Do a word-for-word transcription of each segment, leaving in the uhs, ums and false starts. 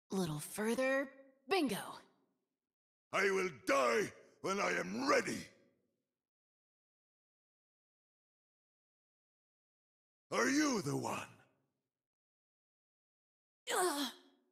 Little further. Bingo! I will die when I am ready! Are you the one? Ugh.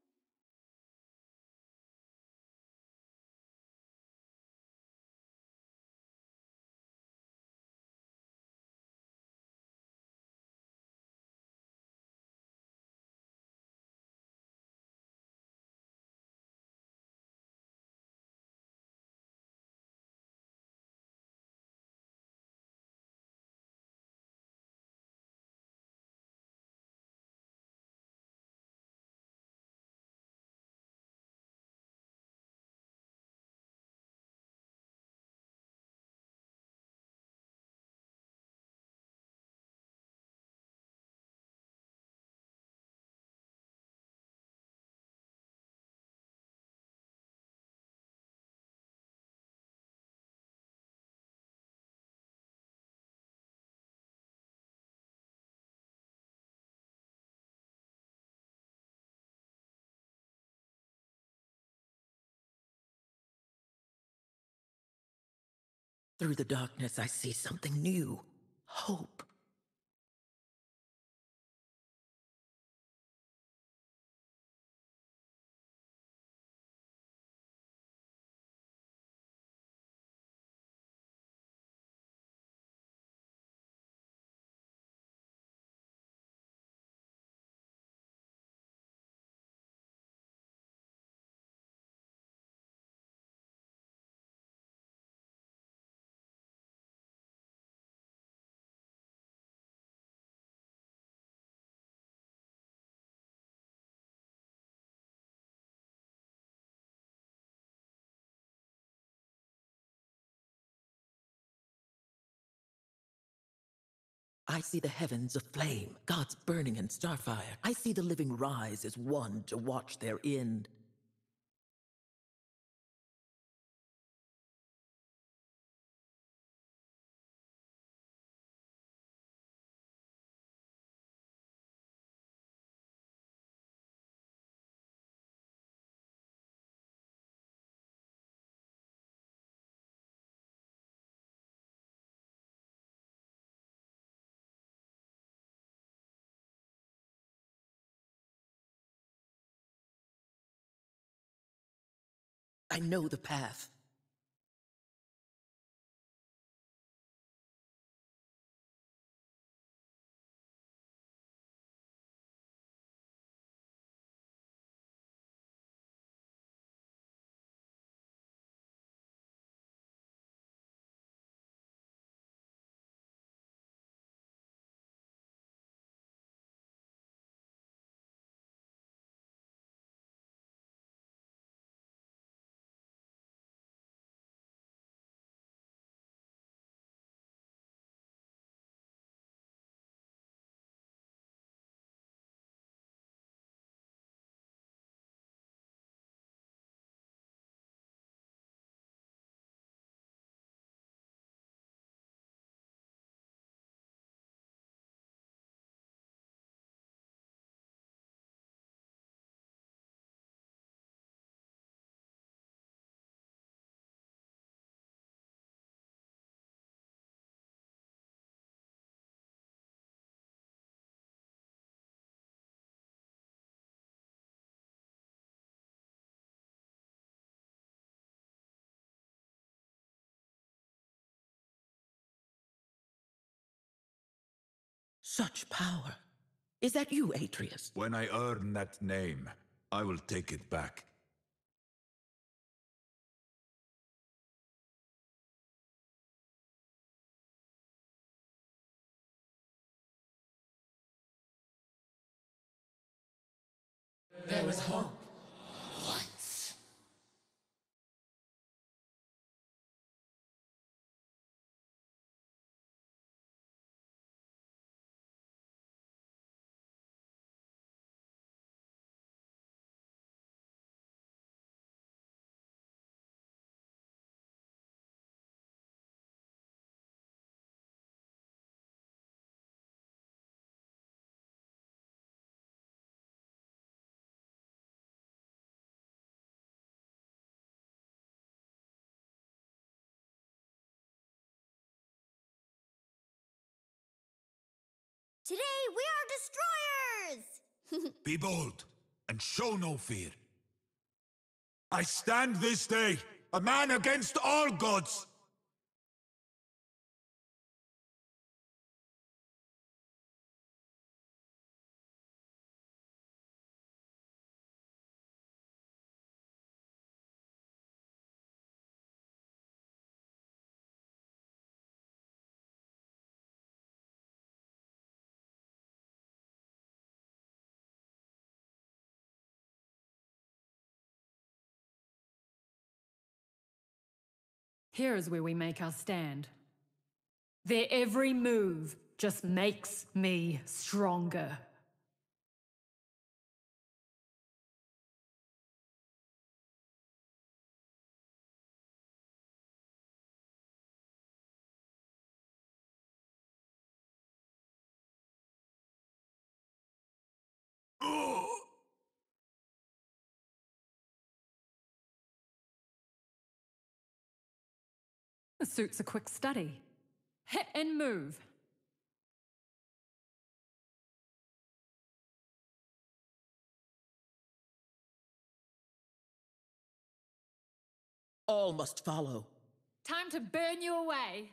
Through the darkness, I see something new. Hope. I see the heavens aflame, gods burning in starfire. I see the living rise as one to watch their end. I know the path. Such power. Is that you, Atreus? When I earn that name, I will take it back. There was hope. Today we are destroyers! Be bold, and show no fear. I stand this day, a man against all gods! Here is where we make our stand. Their every move just makes me stronger. The suit's a quick study. Hit and move. All must follow. Time to burn you away.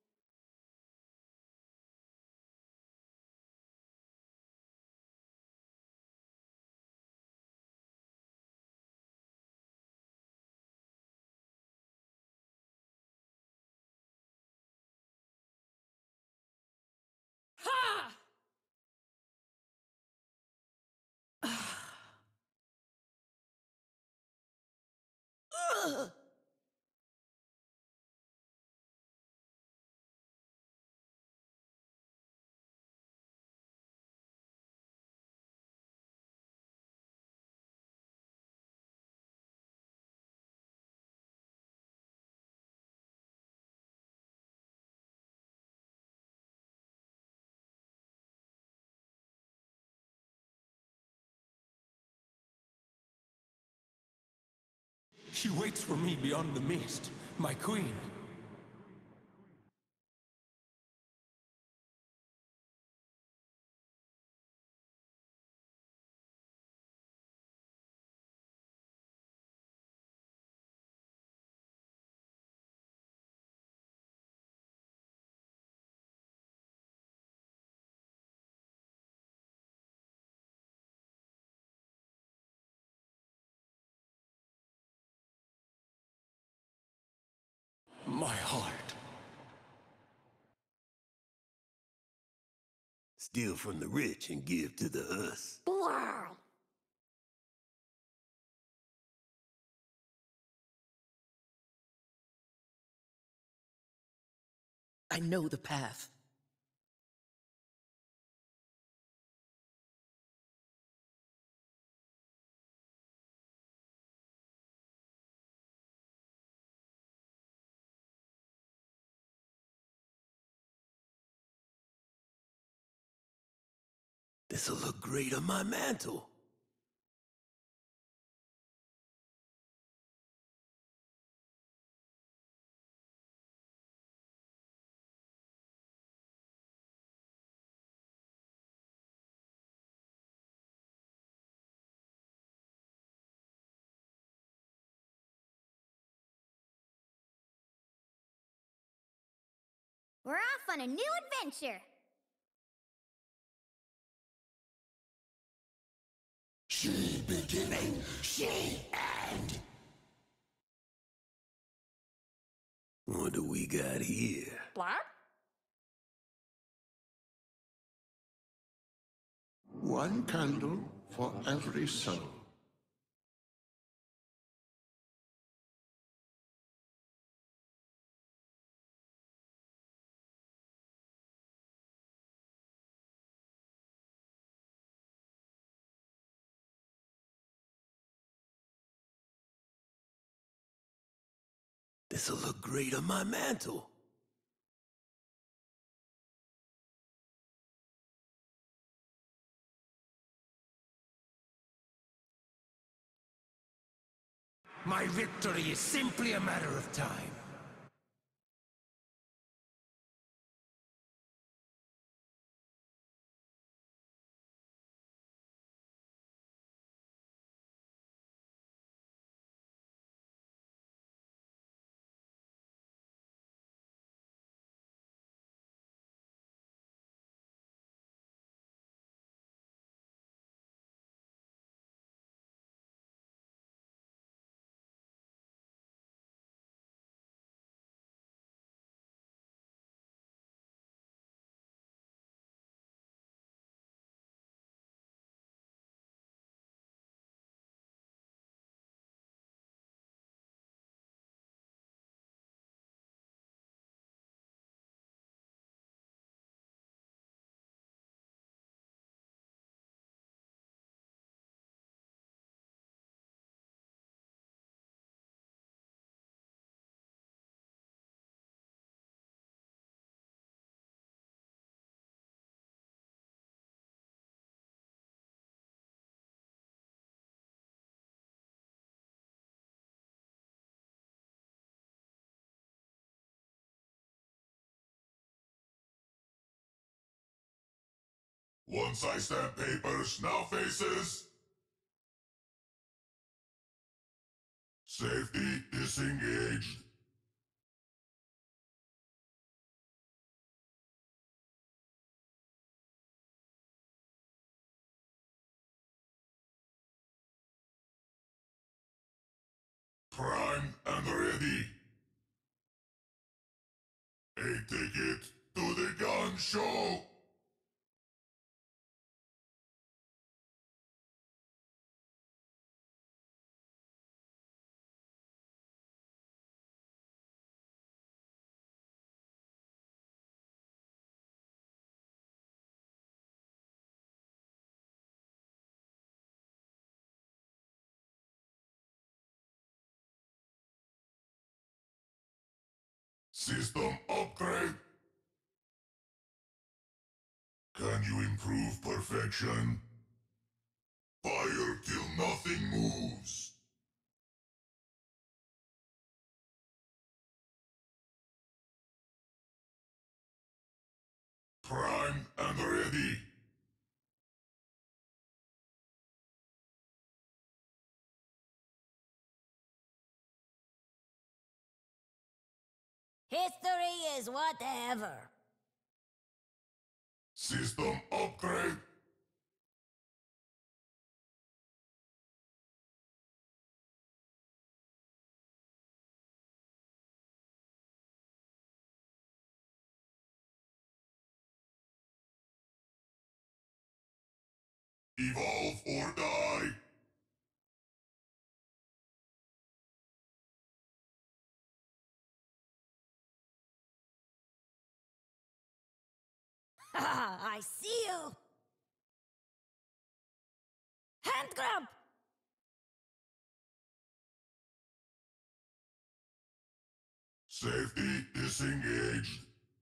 Ha! Ugh! She waits for me beyond the mist, my queen. My heart. Steal from the rich and give to the us. Blood! I know the path. This'll look great on my mantle. We're off on a new adventure! She beginning, she end. What do we got here? Blood? One candle for every soul. This'll look great on my mantle. My victory is simply a matter of time. Once I stamp papers, now faces. Safety disengaged. Prime and ready. A ticket to the gun show. System upgrade. Can you improve perfection? Fire till nothing moves. Prime and ready. History is whatever. System upgrade. Evolve or die. Ha! I see you! Hand grab! Safety disengaged.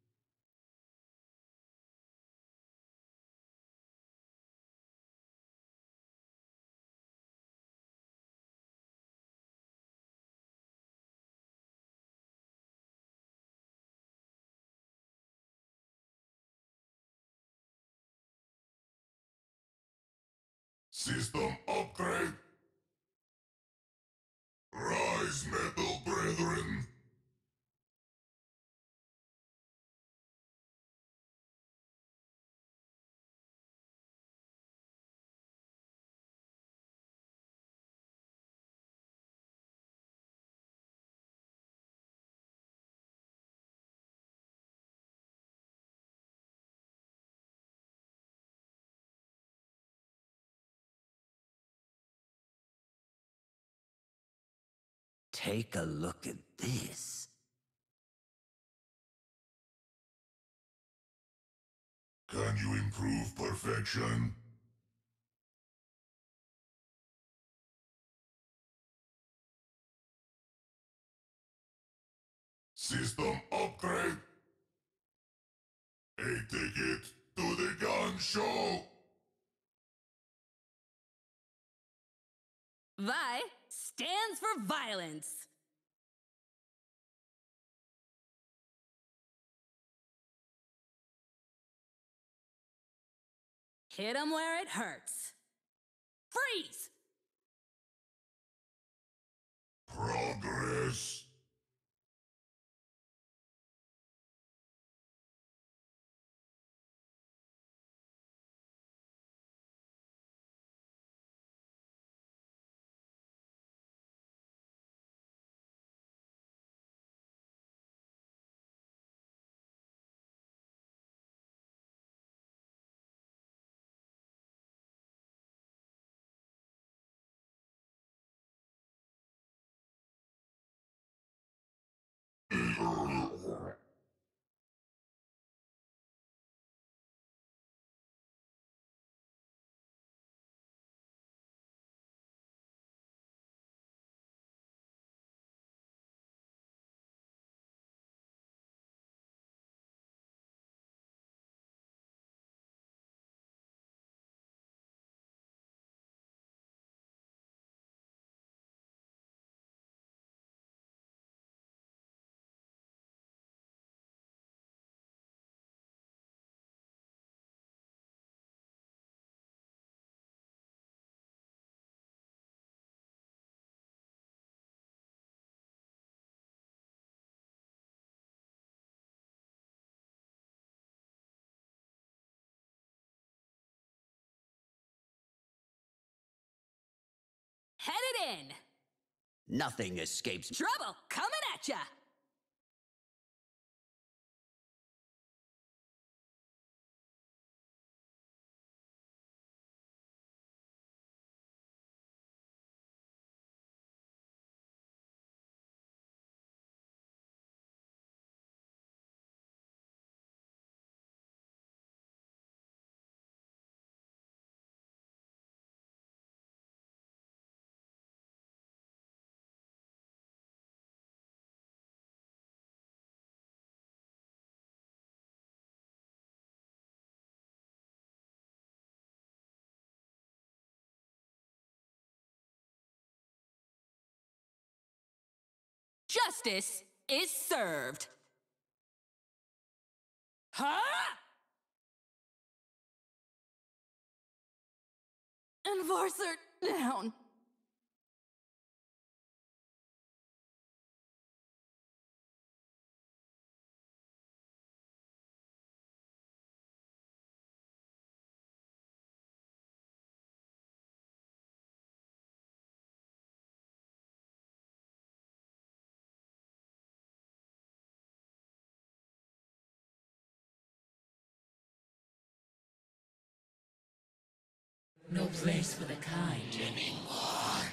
System upgrade. Rise, metal brethren. Take a look at this. Can you improve perfection? System upgrade. A ticket to the gun show. Vi stands for violence. Hit 'em where it hurts. Freeze! Progress. Headed in! Nothing escapes. Trouble coming at ya! Justice is served. Huh? Enforcer down. No place for the kind anymore.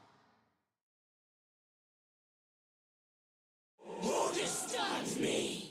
Who disturbs me?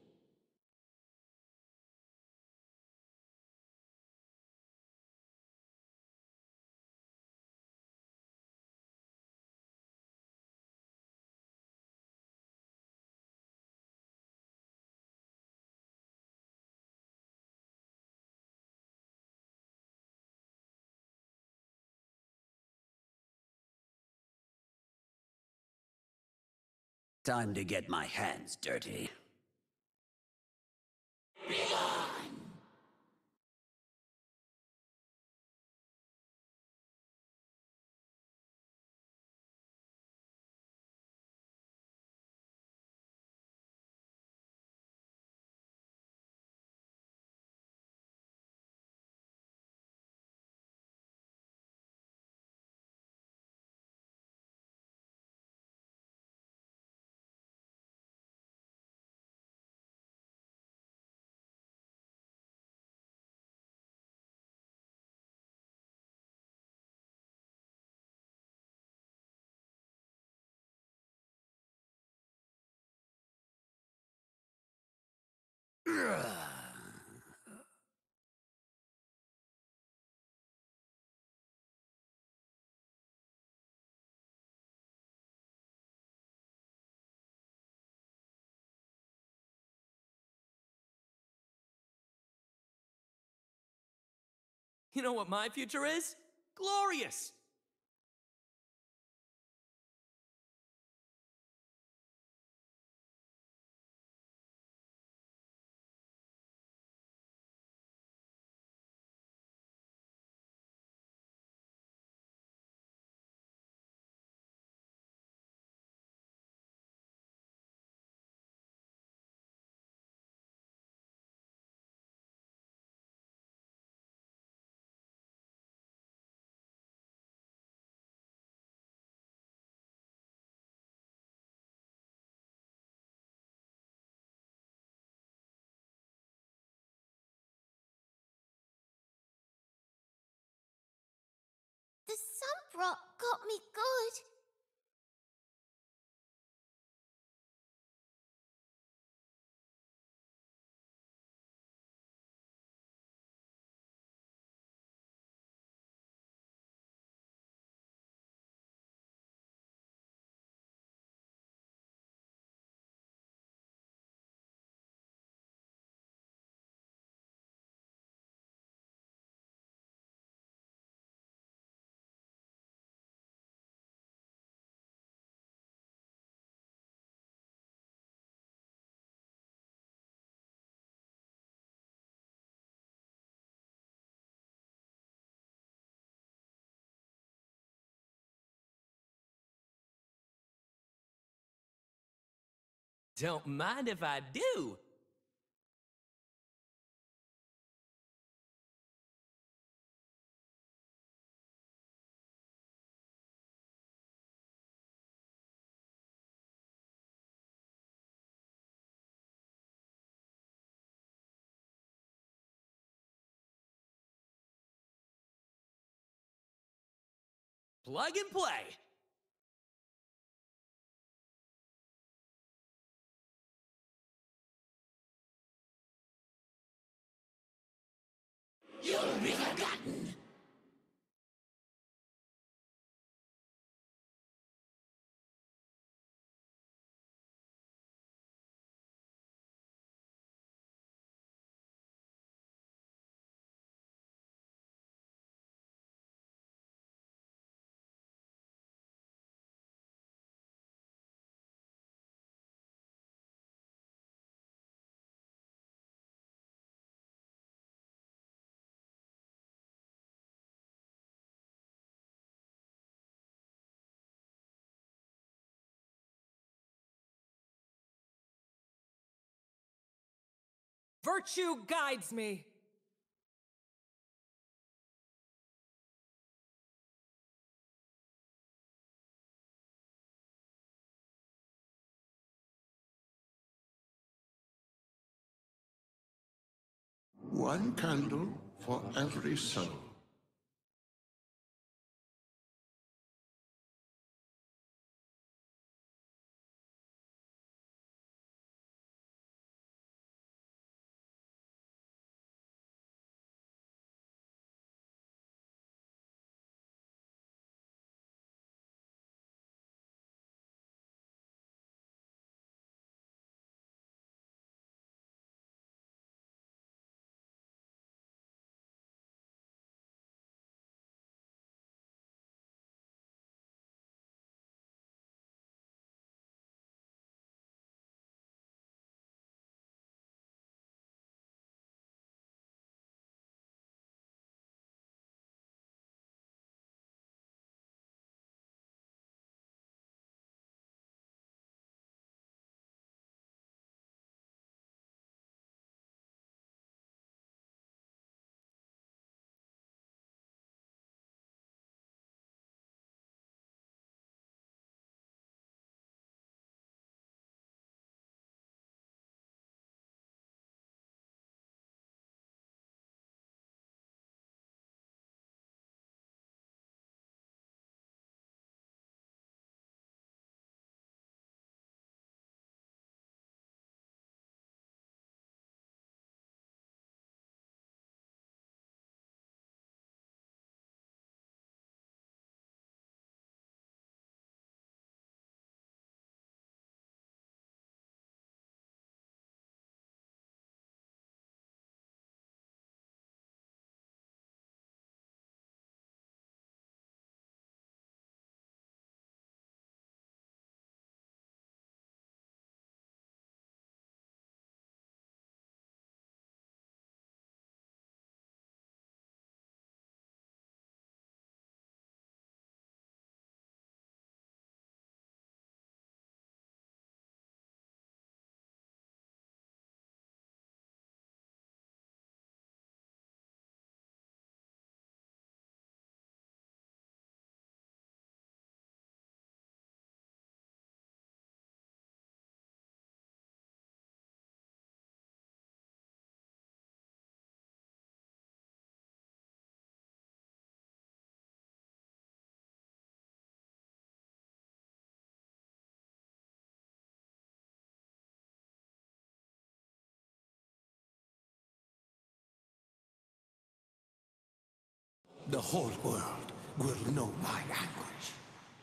Time to get my hands dirty. You know what my future is? Glorious! The sunbrock got me good. Don't mind if I do. Plug and play! You'll be forgotten! Virtue guides me! One candle for every soul. The whole world will know my anguish.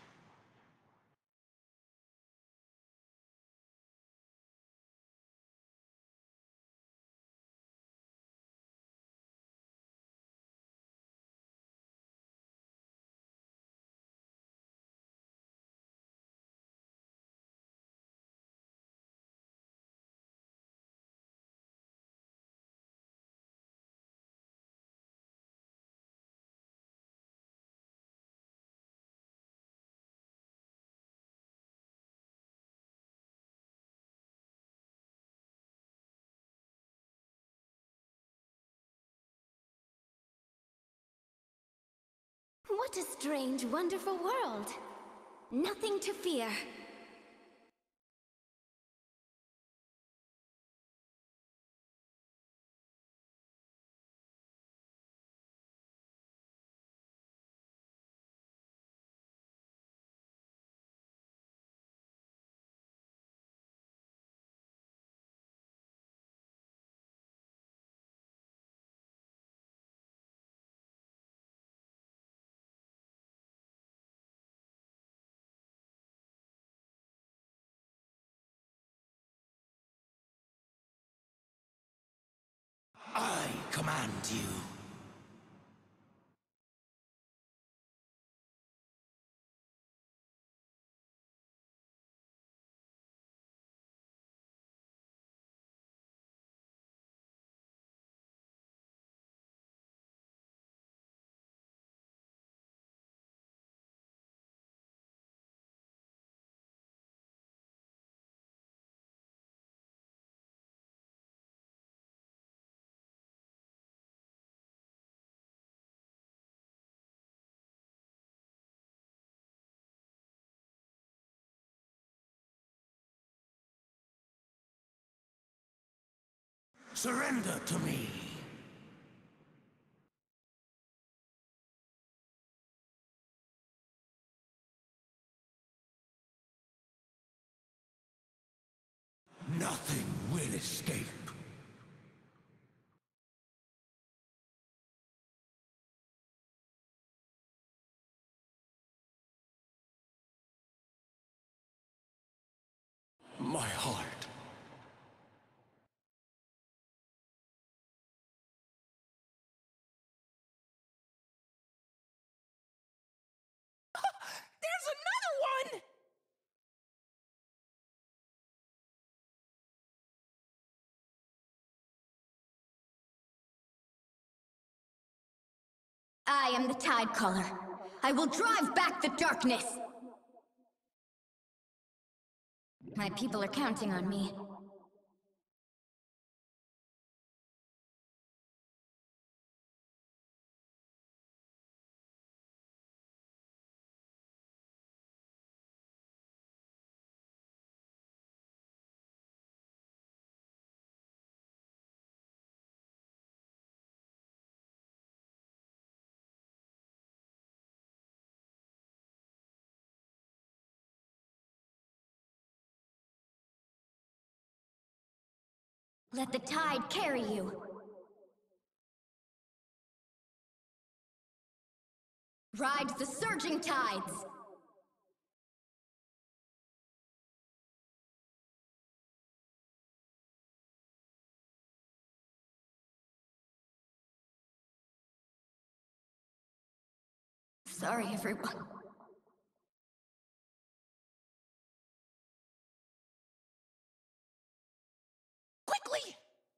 What a strange, wonderful world. Nothing to fear. command you. Surrender to me. Nothing will escape. My heart. There's another one! I am the Tidecaller. I will drive back the darkness! My people are counting on me. Let the tide carry you. Ride the surging tides! Sorry, everyone. Quickly!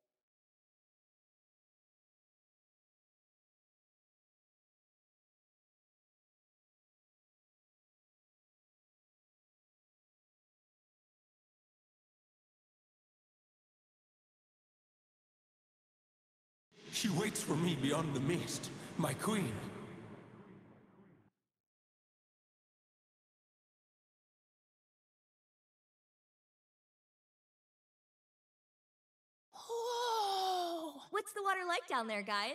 She waits for me beyond the mist, my queen. Whoa! What's the water like down there, guys?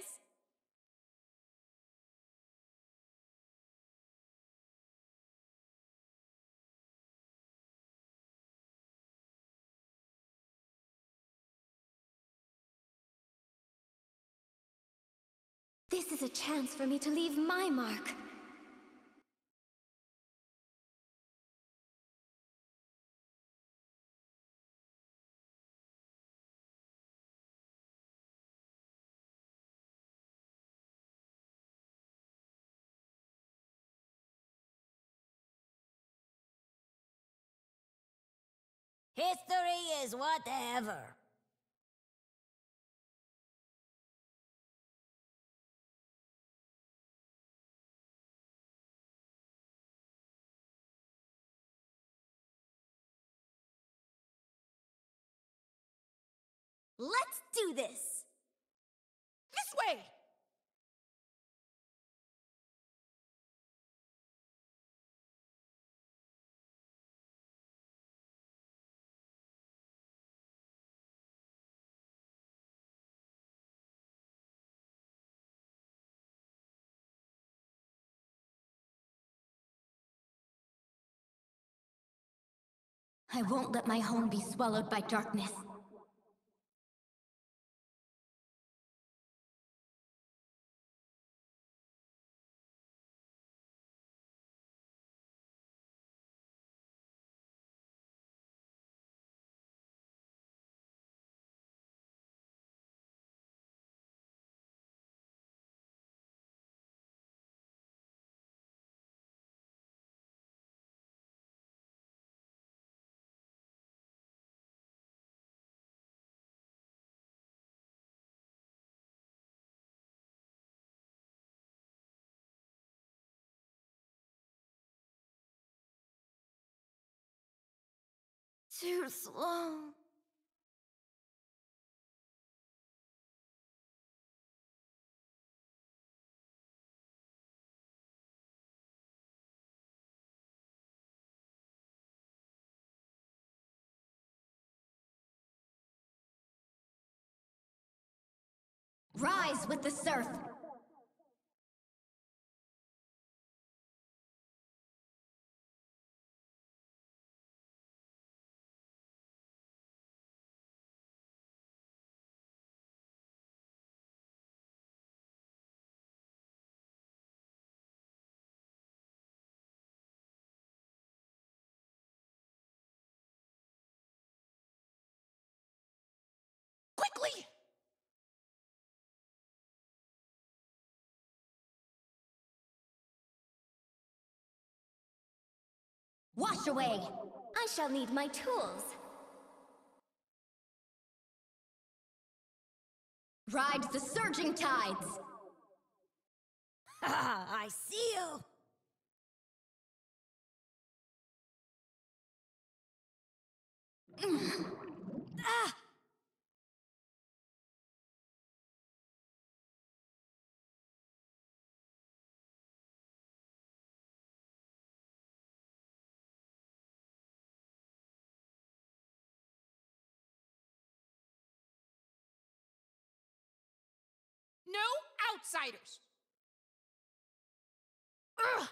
This is a chance for me to leave my mark. History is whatever. Let's do this! This way! I won't let my home be swallowed by darkness. Too slow. Rise with the surf! Quickly! Wash away! I shall need my tools. Ride the surging tides! Ha! I see you! Ah! No outsiders! Ugh!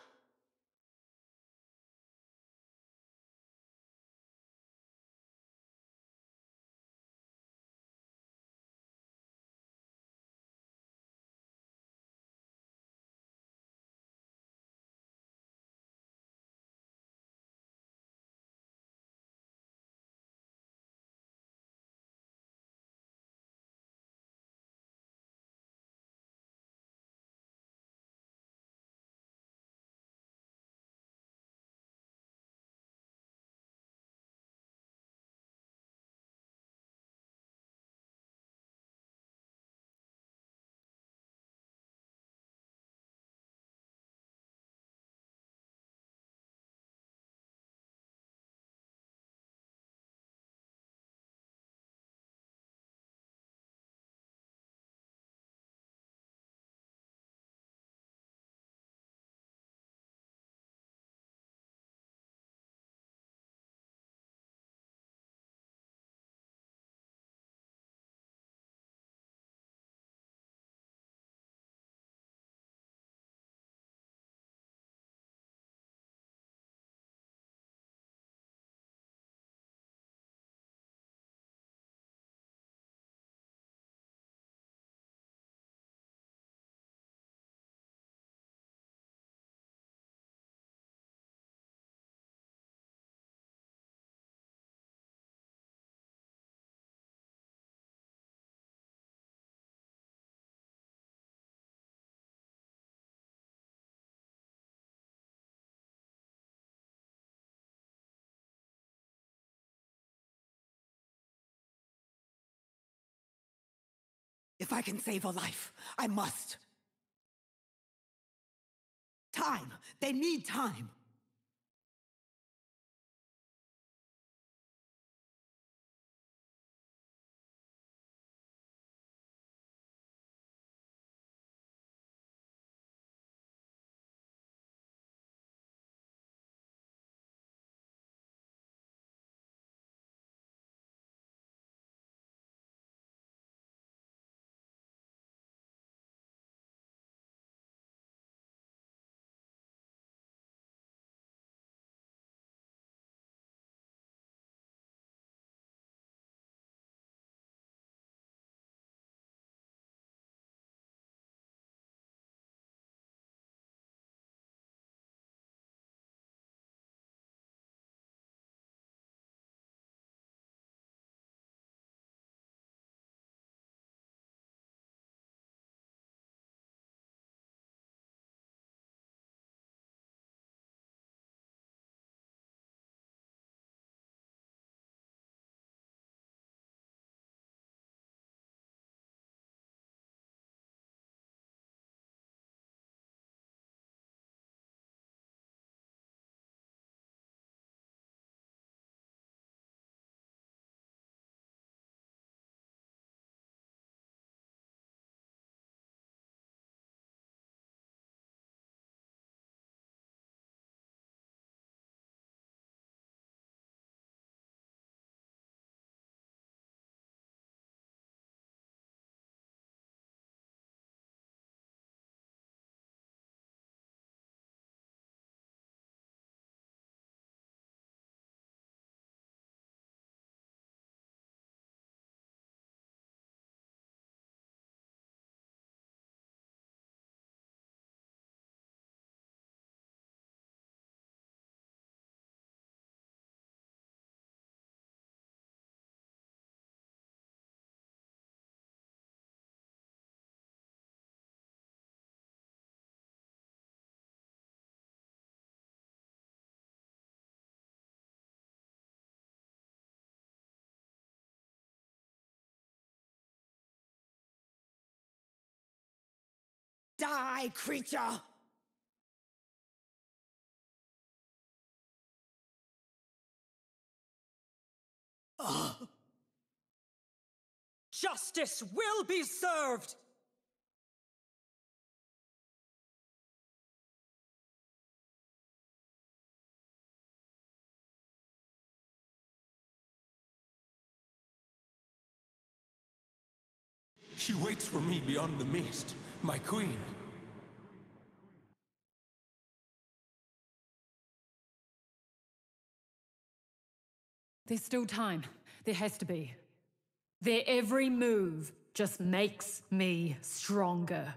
If I can save a life, I must. Time! They need time! Die, creature! Ugh. Justice will be served! She waits for me beyond the mist, my queen. There's still time. There has to be. Their every move just makes me stronger.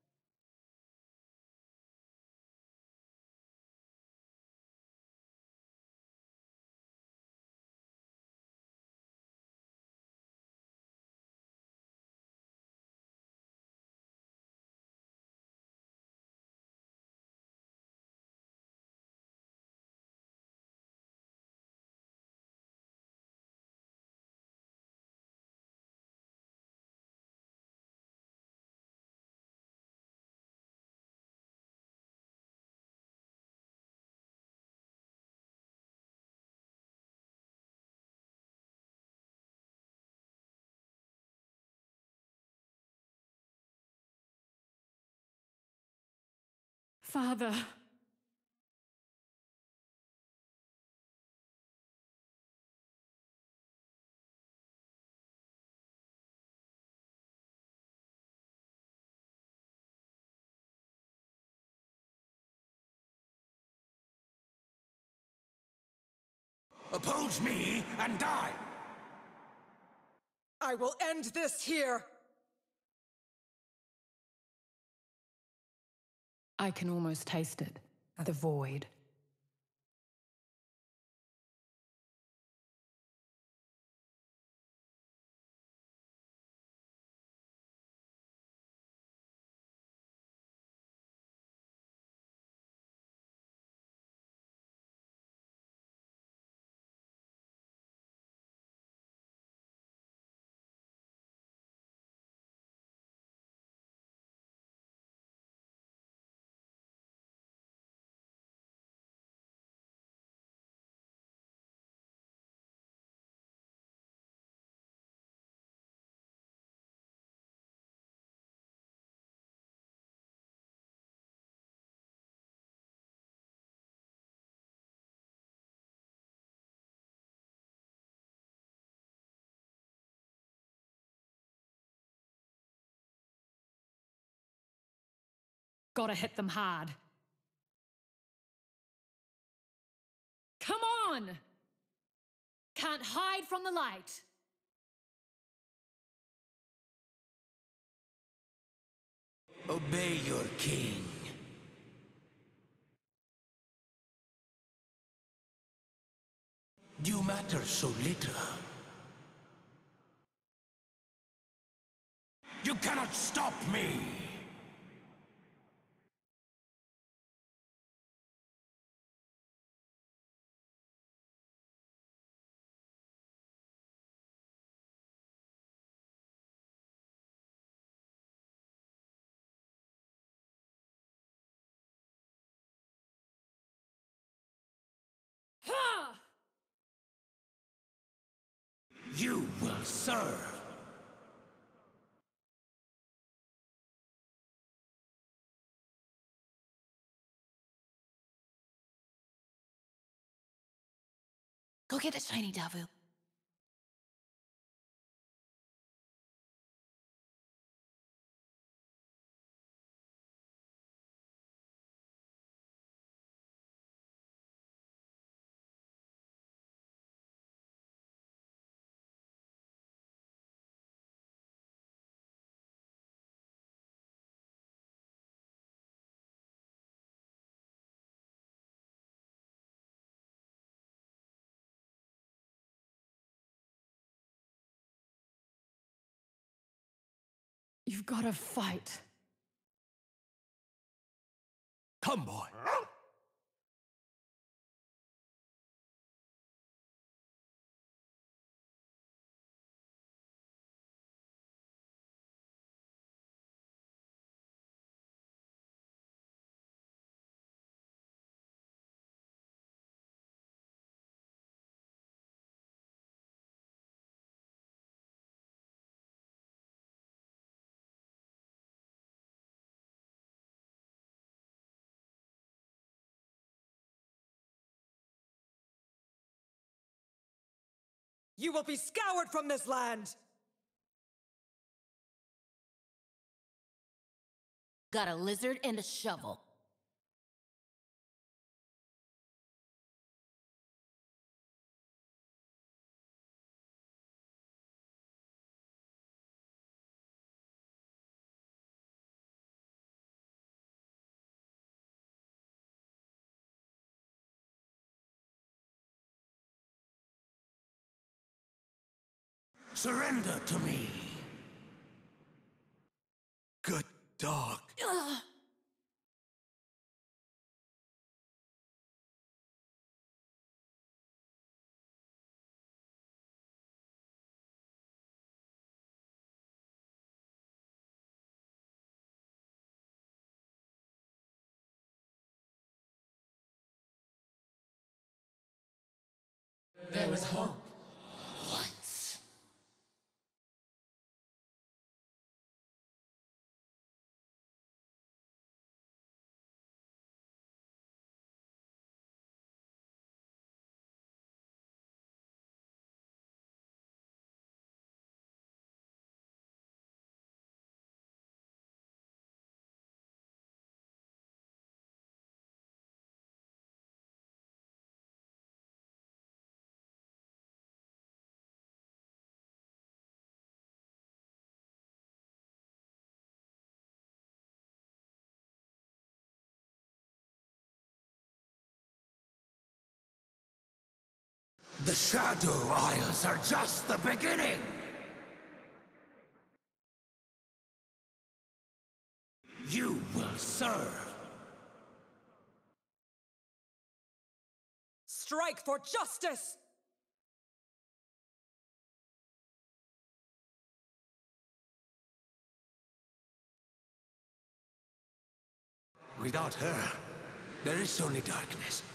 Father. Oppose me and die! I will end this here! I can almost taste it. The void. Gotta hit them hard. Come on! Can't hide from the light. Obey your king. You matter so little. You cannot stop me! Ha! You will serve! Go get a shiny Davu. You've gotta fight. Come, boy. You will be scoured from this land! Got a lizard and a shovel. Surrender to me. Good dog. Ugh. There is hope. The Shadow Isles are just the beginning! You will serve! Strike for justice! Without her, there is only darkness.